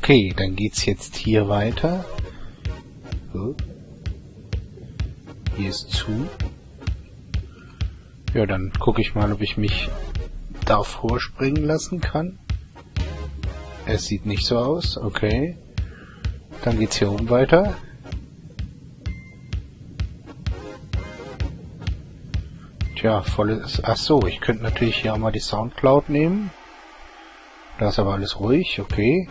Okay, dann geht's jetzt hier weiter. So. Hier ist zu. Ja, dann gucke ich mal, ob ich mich da vorspringen lassen kann. Es sieht nicht so aus. Okay. Dann geht's hier oben weiter. Tja, volles... Ach so, ich könnte natürlich hier auch mal die Soundcloud nehmen. Da ist aber alles ruhig, okay.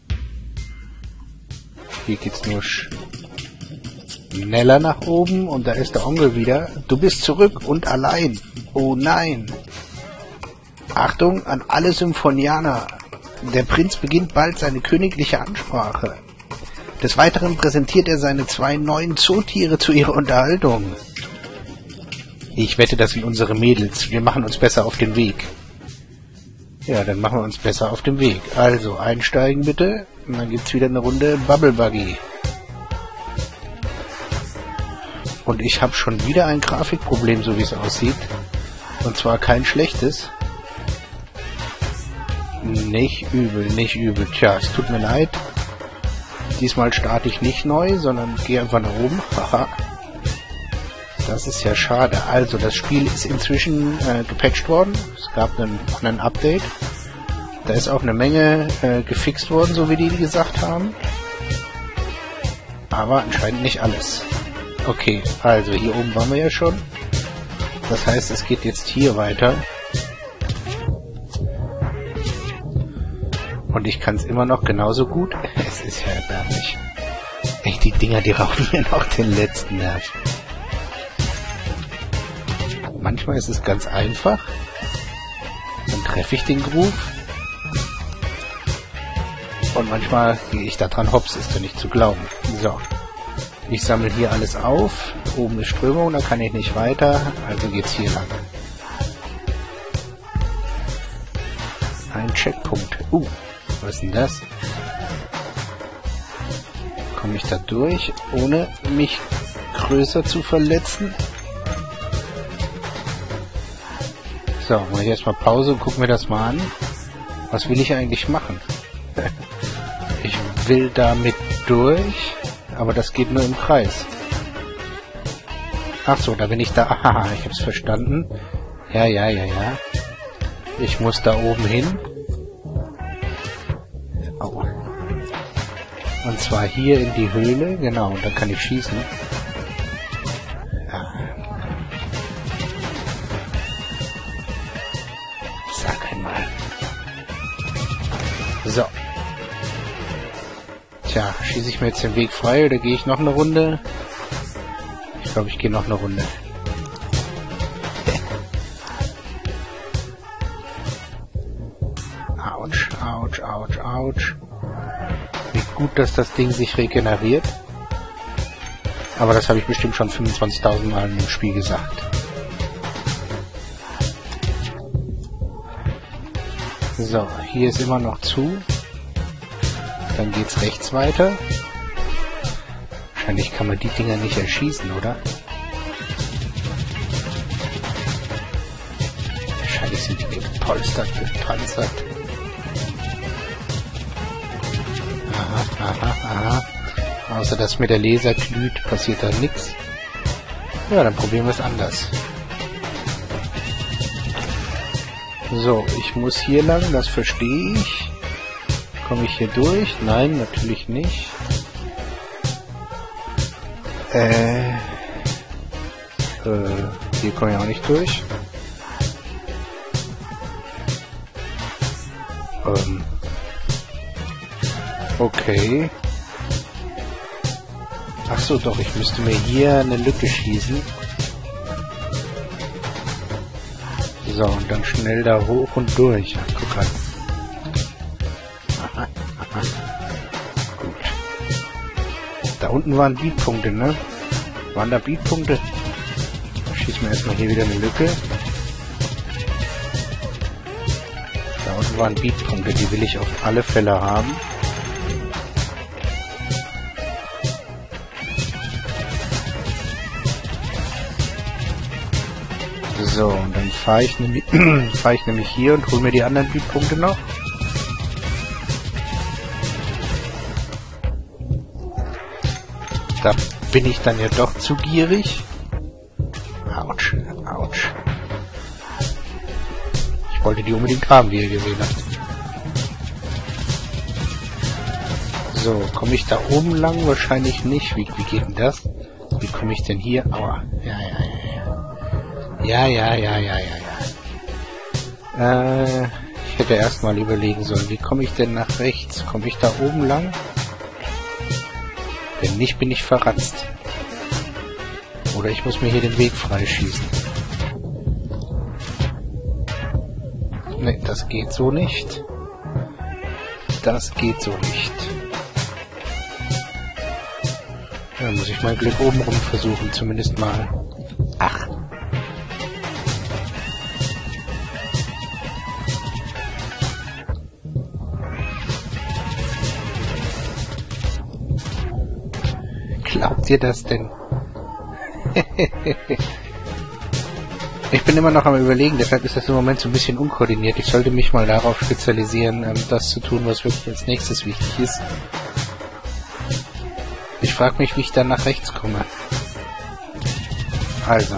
Hier geht's nur schneller nach oben und da ist der Onkel wieder. Du bist zurück und allein. Oh nein. Achtung an alle Symphonianer. Der Prinz beginnt bald seine königliche Ansprache. Des Weiteren präsentiert er seine 2 neuen Zootiere zu ihrer Unterhaltung. Ich wette, das sind unsere Mädels. Wir machen uns besser auf den Weg. Ja, dann machen wir uns besser auf den Weg. Also, einsteigen bitte. Und dann gibt's wieder eine Runde Bubble Buggy. Und ich habe schon wieder ein Grafikproblem, so wie es aussieht. Und zwar kein schlechtes. Nicht übel, nicht übel. Tja, es tut mir leid. Diesmal starte ich nicht neu, sondern gehe einfach nach oben. Haha. Das ist ja schade. Also, das Spiel ist inzwischen gepatcht worden. Es gab einen Update. Da ist auch eine Menge gefixt worden, so wie die gesagt haben. Aber anscheinend nicht alles. Okay, also hier oben waren wir ja schon. Das heißt, es geht jetzt hier weiter. Und ich kann es immer noch genauso gut. Es ist ja erbärmlich. Echt, die Dinger, die rauchen mir noch den letzten Nerv. Manchmal ist es ganz einfach. Dann treffe ich den Groove. Und manchmal gehe ich da dran hops, ist ja nicht zu glauben. So. Ich sammle hier alles auf. Oben ist Strömung, da kann ich nicht weiter. Also geht's hier lang. Ein Checkpunkt. Was ist denn das? Komme ich da durch, ohne mich größer zu verletzen? So, mache ich erstmal Pause und gucke mir das mal an. Was will ich eigentlich machen? Ich will damit durch, aber das geht nur im Kreis. Ach so, da bin ich da. Aha, ich hab's verstanden. Ja. Ich muss da oben hin. Oh. Und zwar hier in die Höhle, genau, und dann kann ich schießen. Ja. Sag einmal. So. Tja, schieße ich mir jetzt den Weg frei oder gehe ich noch eine Runde? Ich glaube, ich gehe noch eine Runde. Autsch, ouch, ouch, ouch. Wie gut, dass das Ding sich regeneriert. Aber das habe ich bestimmt schon 25.000 Mal im Spiel gesagt. So, hier ist immer noch zu. Dann geht's rechts weiter. Wahrscheinlich kann man die Dinger nicht erschießen, oder? Wahrscheinlich sind die gepolstert, gepanzert. Aha. Außer dass mir der Laser glüht, passiert da nichts. Ja, dann probieren wir es anders. So, ich muss hier lang, das verstehe ich. Komme ich hier durch? Nein, natürlich nicht. Hier komme ich auch nicht durch. Okay. Ach so, doch, ich müsste mir hier eine Lücke schießen. So, und dann schnell da hoch und durch. Ach, guck an. Aha. Gut. Da unten waren Beatpunkte, ne? Waren da Beatpunkte? Schießen wir erstmal hier wieder eine Lücke. Da unten waren Beatpunkte, die will ich auf alle Fälle haben. So, und dann fahre ich nämlich hier und hole mir die anderen Beatpunkte noch. Da bin ich dann ja doch zu gierig. Autsch, autsch. Ich wollte die unbedingt haben, wie ihr gesehen habt. So, komme ich da oben lang? Wahrscheinlich nicht. Wie geht denn das? Wie komme ich denn hier? Aua. Ja. Ich hätte erstmal überlegen sollen, wie komme ich denn nach rechts? Komme ich da oben lang? Wenn nicht, bin ich verratzt. Oder ich muss mir hier den Weg freischießen. Ne, das geht so nicht. Das geht so nicht. Da muss ich mein Glück obenrum versuchen, zumindest mal. Ach. Glaubt ihr das denn? Ich bin immer noch am Überlegen, deshalb ist das im Moment so ein bisschen unkoordiniert. Ich sollte mich mal darauf spezialisieren, das zu tun, was wirklich als nächstes wichtig ist. Ich frage mich, wie ich dann nach rechts komme. Also.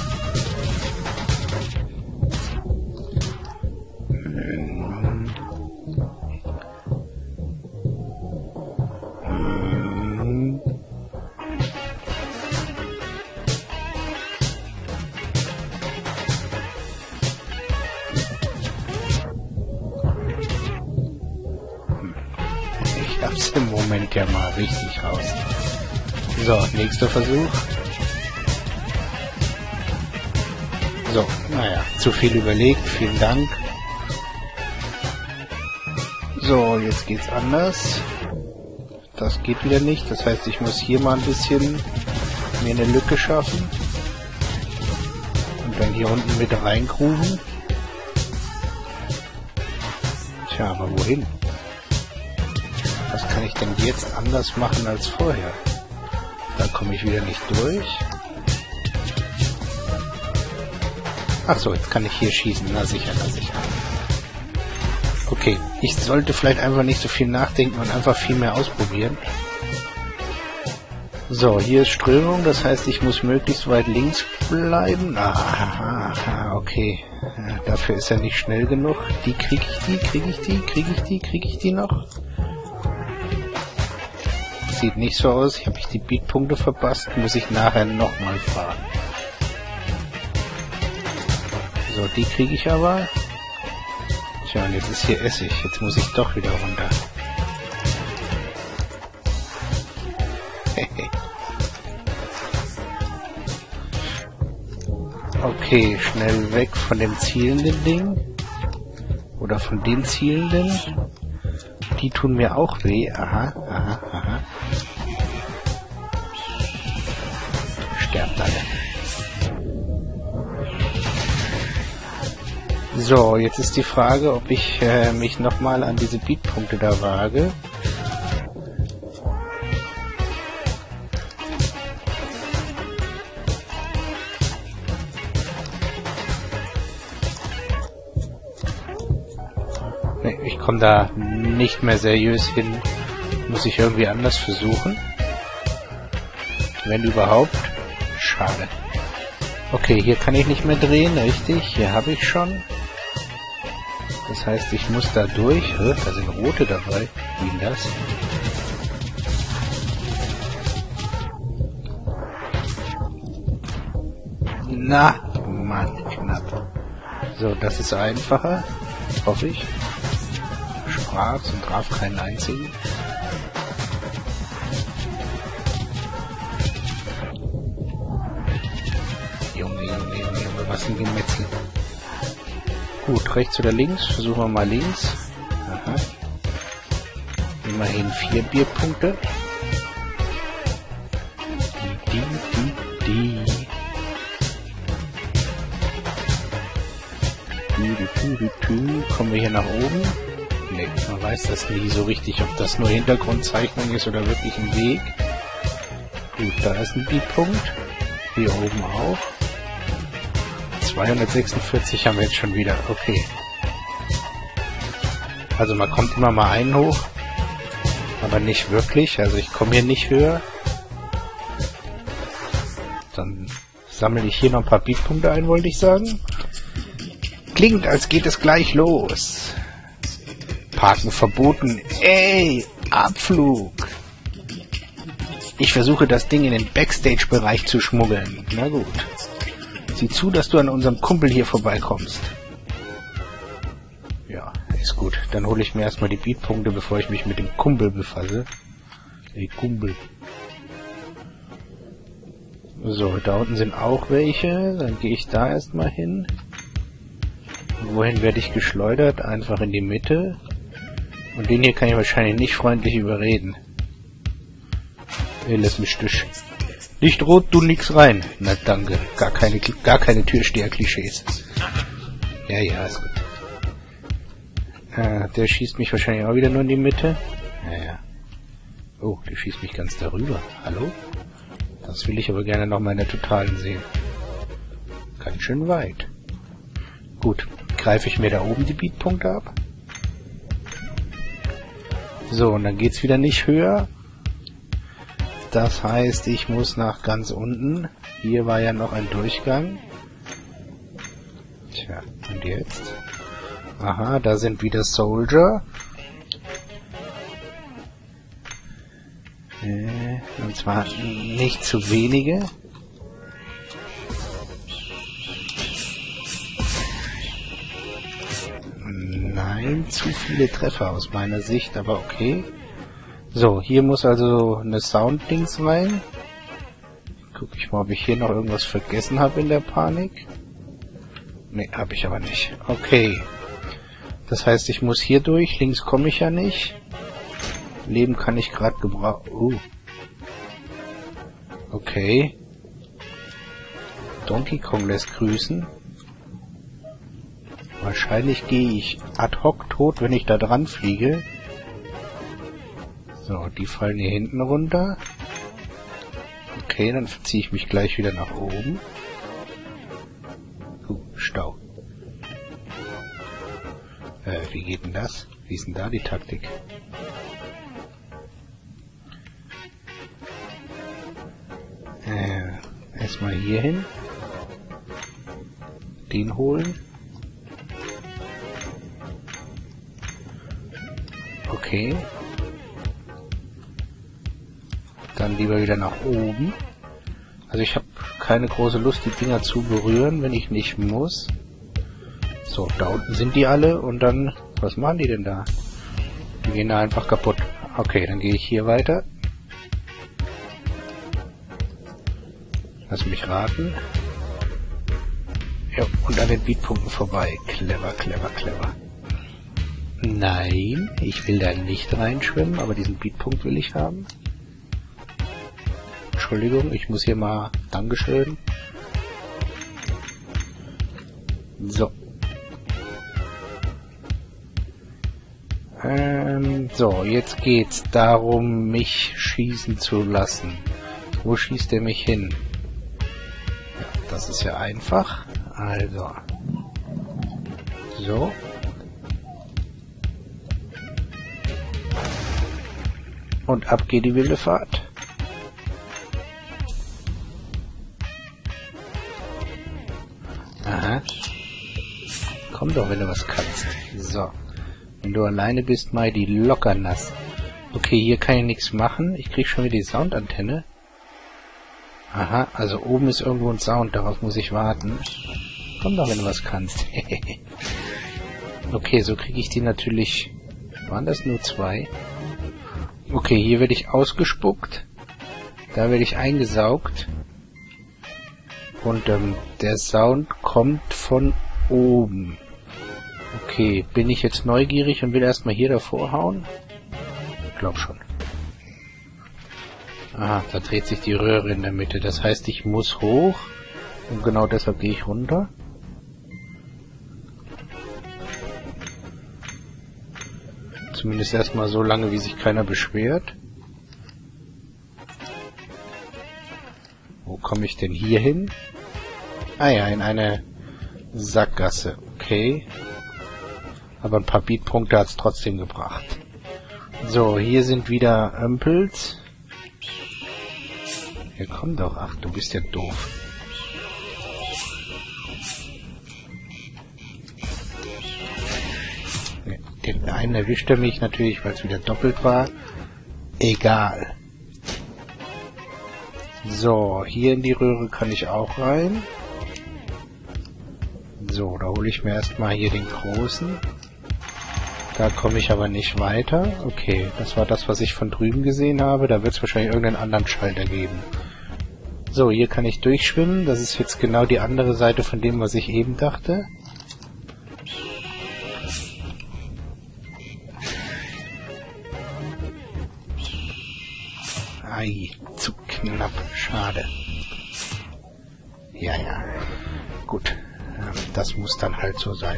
Ich hab's im Moment ja mal richtig raus. So, nächster Versuch. So, naja, zu viel überlegt, vielen Dank. So, jetzt geht's anders. Das geht wieder nicht, das heißt, ich muss hier mal ein bisschen mir eine Lücke schaffen. Und dann hier unten mit reingruben. Tja, aber wohin? Was kann ich denn jetzt anders machen als vorher? Da komme ich wieder nicht durch. Ach so, jetzt kann ich hier schießen. Na sicher, na sicher. Okay, ich sollte vielleicht einfach nicht so viel nachdenken und einfach viel mehr ausprobieren. So, hier ist Strömung, das heißt, ich muss möglichst weit links bleiben. Ah, okay. Ja, dafür ist er nicht schnell genug. Die kriege ich die noch? Sieht nicht so aus. Habe ich die Beatpunkte verpasst, muss ich nachher nochmal fahren. So, die kriege ich aber. Tja, und jetzt ist hier Essig. Jetzt muss ich doch wieder runter. Okay, schnell weg von dem zielenden Ding. Oder von den zielenden. Die tun mir auch weh. Aha. Sterbt alle. So, jetzt ist die Frage, ob ich mich nochmal an diese Beatpunkte da wage. Nee, ich komme da nicht mehr seriös hin. Muss ich irgendwie anders versuchen. Wenn überhaupt. Schade. Okay, hier kann ich nicht mehr drehen, richtig. Hier habe ich schon. Das heißt, ich muss da durch. Da sind rote dabei. Wie denn das? Na, Mann, knapp. So, das ist einfacher. Hoffe ich. Sprach's und traf keinen einzigen. Junge, was ein Gemetzel. Gut, rechts oder links? Versuchen wir mal links. Aha. Immerhin 4 Bierpunkte. Kommen wir hier nach oben? Ne, man weiß das nie so richtig, ob das nur Hintergrundzeichnung ist oder wirklich ein Weg. Gut, da ist ein Beatpunkt. Hier oben auch. 246 haben wir jetzt schon wieder. Okay. Also man kommt immer mal einen hoch, aber nicht wirklich. Also ich komme hier nicht höher. dann sammle ich hier noch ein paar Beatpunkte ein, wollte ich sagen. Klingt, als geht es gleich los. Parken verboten. Ey, Abflug. Ich versuche das Ding in den Backstage-Bereich zu schmuggeln. Na gut. Sieh zu, dass du an unserem Kumpel hier vorbeikommst. Ja, ist gut. Dann hole ich mir erstmal die Beatpunkte, bevor ich mich mit dem Kumpel befasse. Ey, Kumpel. So, da unten sind auch welche. Dann gehe ich da erstmal hin. Wohin werde ich geschleudert? Einfach in die Mitte. Und den hier kann ich wahrscheinlich nicht freundlich überreden. Ey, lass mich durch. Nicht rot, du nix rein. Na danke. Gar keine Türsteher-Klischees. Ja, ist gut. Der schießt mich wahrscheinlich auch wieder nur in die Mitte. Ja. Oh, der schießt mich ganz darüber. Hallo? Das will ich aber gerne noch mal in der Totalen sehen. Ganz schön weit. Gut, greife ich mir da oben die Beatpunkte ab. So, und dann geht's wieder nicht höher. Das heißt, ich muss nach ganz unten. Hier war ja noch ein Durchgang. Tja, und jetzt? Aha, da sind wieder Soldier. Und zwar nicht zu wenige. Nein, zu viele Treffer aus meiner Sicht, aber okay. So, hier muss also eine Sound-Dings rein. Guck ich mal, ob ich hier noch irgendwas vergessen habe in der Panik. Ne, habe ich aber nicht. Okay. Das heißt, ich muss hier durch. Links komme ich ja nicht. Leben kann ich gerade gebrauchen. Okay. Donkey Kong lässt grüßen. Wahrscheinlich gehe ich ad hoc tot, wenn ich da dran fliege. So, die fallen hier hinten runter. Okay, dann verziehe ich mich gleich wieder nach oben. Stau. Wie geht denn das? Wie ist denn da die Taktik? Erstmal hier hin. Den holen. Okay. Dann lieber wieder nach oben. Also ich habe keine große Lust, die Dinger zu berühren, wenn ich nicht muss. So, da unten sind die alle und dann... Was machen die denn da? Die gehen da einfach kaputt. Okay, dann gehe ich hier weiter. Lass mich raten. Ja, und an den Beatpunkten vorbei. Clever, clever, clever. Nein, ich will da nicht reinschwimmen, aber diesen Beatpunkt will ich haben. Entschuldigung, ich muss hier mal... Dankeschön. So. So, jetzt geht's darum, mich schießen zu lassen. Wo schießt er mich hin? Ja, das ist ja einfach. Also. So. Und ab geht die wilde Fahrt. Aha. Komm doch, wenn du was kannst. So. Wenn du alleine bist, mal die locker nass. Okay, hier kann ich nichts machen. Ich krieg schon wieder die Soundantenne. Aha, also oben ist irgendwo ein Sound. Darauf muss ich warten. Komm doch, wenn du was kannst. Okay, so kriege ich die natürlich... Waren das nur 2? Okay, hier werde ich ausgespuckt. Da werde ich eingesaugt. Und der Sound kommt von oben. Okay, bin ich jetzt neugierig und will erstmal hier davor hauen? Ich glaube schon. Aha, da dreht sich die Röhre in der Mitte. Das heißt, ich muss hoch. Und genau deshalb gehe ich runter. Zumindest erstmal so lange, wie sich keiner beschwert. Wo komme ich denn hier hin? Ah ja, in eine Sackgasse. Okay. Aber ein paar Beatpunkte hat es trotzdem gebracht. So, hier sind wieder Ömpels. Ja, komm doch. Ach, du bist ja doof. Nee, den einen erwischt er mich natürlich, weil es wieder doppelt war. Egal. So, hier in die Röhre kann ich auch rein. So, da hole ich mir erstmal hier den großen. Da komme ich aber nicht weiter. Okay, das war das, was ich von drüben gesehen habe. Da wird es wahrscheinlich irgendeinen anderen Schalter geben. So, hier kann ich durchschwimmen. Das ist jetzt genau die andere Seite von dem, was ich eben dachte. Ei, zu knapp. Schade. Ja, ja. Gut. Das muss dann halt so sein.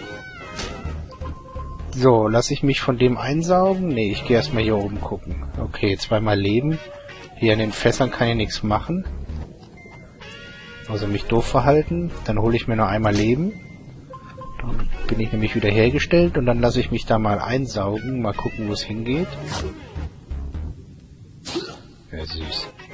So, lasse ich mich von dem einsaugen? Nee, ich gehe erstmal hier oben gucken. Okay, zweimal Leben. Hier an den Fässern kann ich nichts machen. Also mich doof verhalten. Dann hole ich mir noch einmal Leben. Dann bin ich nämlich wieder hergestellt und dann lasse ich mich da mal einsaugen. Mal gucken, wo es hingeht. Ja, süß.